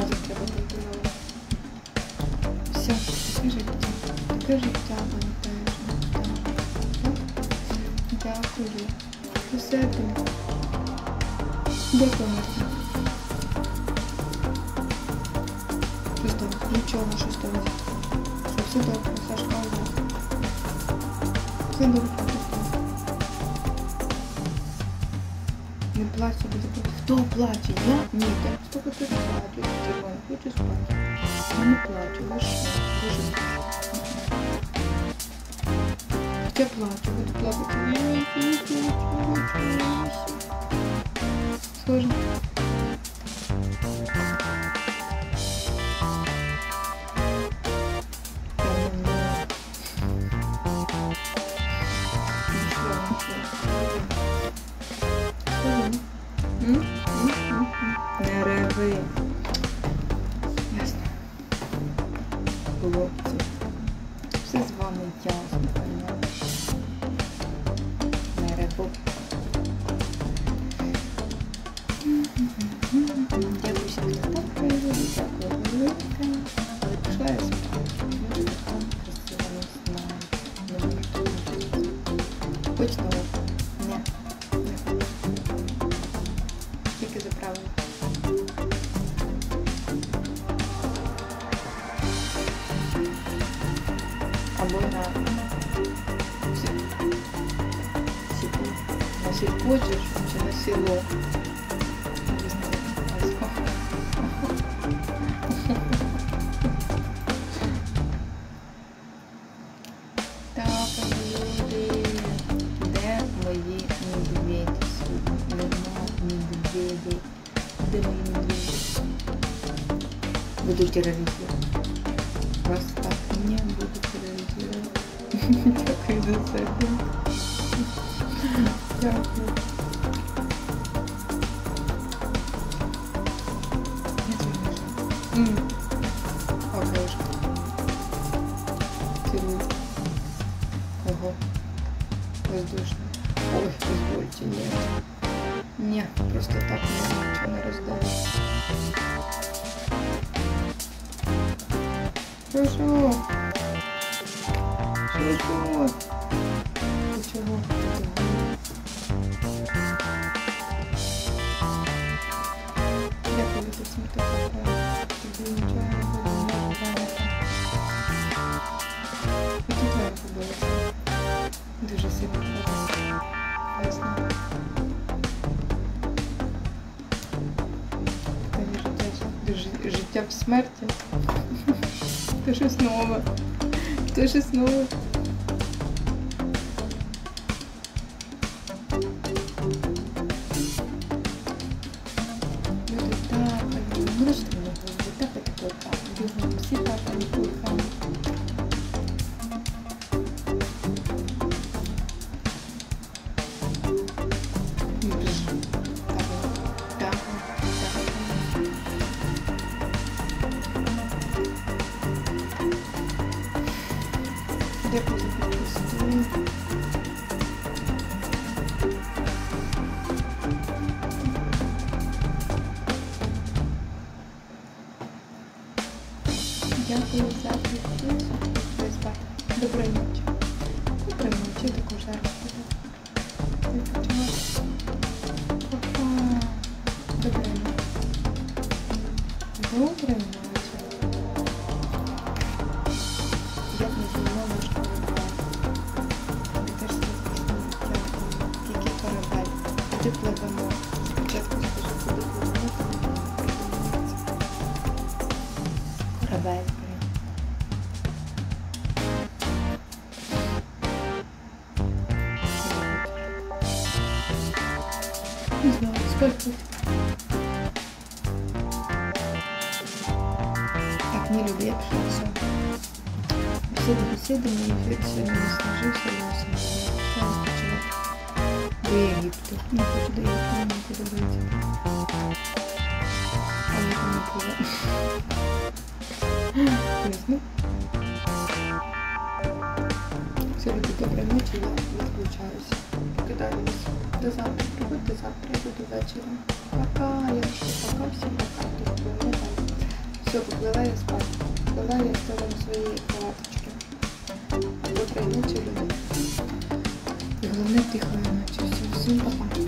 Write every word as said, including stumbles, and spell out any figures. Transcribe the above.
Назад треба прийти на лоб. Все, таке життя. Таке життя бентежне. Дякую. Все ти. Дякую, Марті. Щось там, нічого, щось там. Все добре, Сашка, ура. Все добре, все. Не плачь, буде. Хто плаче? Я? Ні, так хто хоче плаче? Тихо, я хочу спати. Я не плачу, ви що? Дуже плачу. Я плачу, буду плакати. Ні, ні, ні, ні, ні. Сложно. Не реви. Ясно. Хлопці. Все з вами ясно, понятно. Не реву. Дякую, що ви так провели. Дякую, велике. Але пішла я спати. Дуже така красива, не знаю. Не можу. Хоч нового. Ні. Тільки заправили. Або на сільпо. На сільпо чи на село. Не знаю. Так, люди. Де мої медведі? Нема медведі. Де мої медведі? Буду терроризировать. Вас так не буду терроризировать. Дякую за це. Дякую. Я тебе не жду. Окрошка. Цілую. Ого. Воздушно. Ой, позвольте, нет. Не, просто так ничего не раздалось. Хорошо. Хорошо. Ты чего? Я поведу смета такая. Тебе ничего не буду, не нравится. И тут твоя футболка. Дуже сильно класно. Ясно. Життя, життя в смерті. Це щось нове. Це щось нове. Люди тапають. Ну що не говорю, тапати кулаками. Бігом, всі тапають кулаками. Дякую за підписку. Дякую за підписку. Доброї ночі. Доброї ночі, таку жарку. Папа. Доброї ночі. Доброї ночі. Я б не знала, що ви теж сказали, який корабель. Куди пливемо? Спочатку скажу, куди пливемо, корабель. Не знаю, сколько. Так, не люблю, я пішла, все. Беседы, беседы, мой эфир сегодня не сложился, я не смогла. До Египта. Не хочу до Египта, не буду быть. А мне там не было. Ясно? Все, люди, доброй ночи, я выключаюсь. Покидаюсь. До завтра, приходите завтра, я буду вечером. Пока, я все, пока, всем пока. Все, поплила я спати. Поплила я в сторону своєї палаточки. Доброї ночі, люди. І головне тихої ночі. Всім, всім па-па.